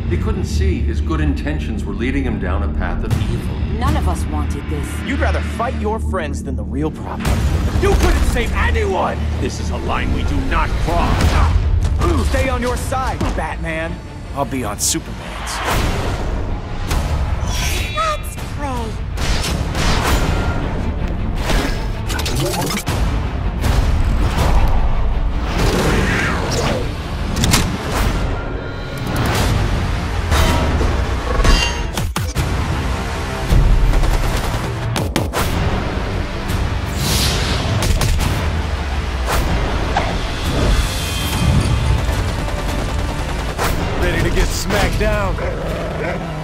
He couldn't see his good intentions were leading him down a path of evil. None of us wanted this. You'd rather fight your friends than the real problem. You couldn't save anyone! This is a line we do not cross. Stay on your side, Batman. I'll be on Superman's. Let's play. Ready to get smacked down.